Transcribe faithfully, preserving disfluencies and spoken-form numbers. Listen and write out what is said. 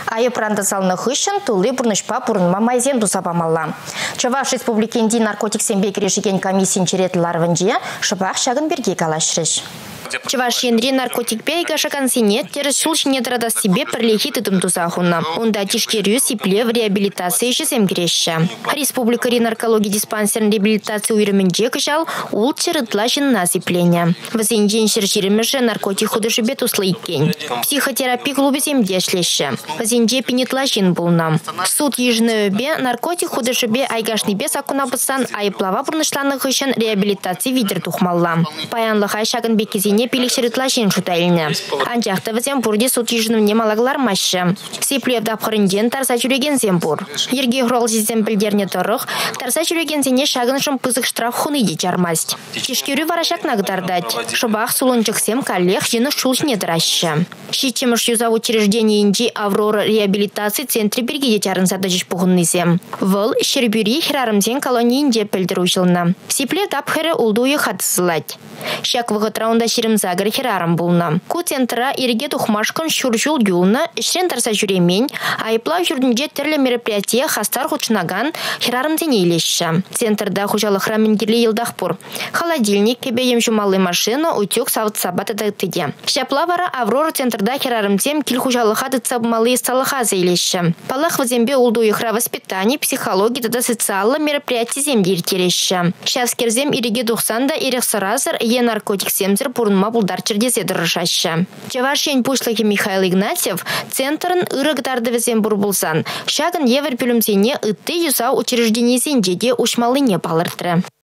Айы прандасалны хыщын тулы бұрнышпа бұрынма майзен дұсабамалла. Чаваш республикенде наркотиксен бекірешіген комиссиян черетларвынже шыбақ шағын берге калашырыш. Чаваш енре наркотик бейга шакансене терес шулшине традас себе прилехи тыдым тузахуна. Онда тишкерю сипле в реабилитации жезем грешя. Республика наркологии диспансерн реабилитации уйрымынже кышал ул черетла жинна сипленя. Вазенжен шерширемеше наркотик худышыбет услыйкен. Психотерапия клубе земдешлеше. Вазенже пенетла жин булна. Суд ежны бе наркотик худышыбе айгашны бе сакунабысан айыплава бұрнышланы хышын реабилитации видер тухмалла. Паянлыха шагын бекезен не пилик шеретлашин шутайльне. Анчахта вазем бурде суд ежным немалаглар маще. Сиплев дапхырынден тарса жүреген зембур. Ерге хрол зизем білдерне тұрық, тарса жүреген зене шагыншым пызық штраф хуныйде жармасть. Тишкерю варашак нагдардать. Шыбақ сулынчықсем коллег жины шулшне дыраще. Щичемыш юза учреждение инди Аврора реабилитации центре бергеде чарын садажиш пухыннызем. Выл шербюри хирарымзен колонийінде пілдірушылна. Сиплев дапхыры улдуы хатысылать. Шак вғыт раунда загар хирарам булна. Ку центра ириге тухмашкан шуржул юлна, шрен тарса жүремень, айыпла жүрдінже тірлі мероприятия хастар хучнаган хирарам денейлеші. Центрда хужалы храмингерлі елдахпур. Холодильник, кебеем жумалы машина, утюг савыт сабаты дағытыде. Шаплавара Аврора центрда хирарам тем кил хужалыха дыцабмалы сталыха зайлеші. Палах вазембе улду ихра воспитание, психология да социалы мероприятия земдер тереші. Шавскерзем ириге тухсанда ирих саразар е наркотик семзер пурнма булдар чердезе дырышаща. Чавашен пушлыхи Михаил Игнатьев центрын ырыгдарды везен бурбулсан. Шагын евер пюлюмсене ытты юза учреждение зенжеде ушмалыне палыртыры.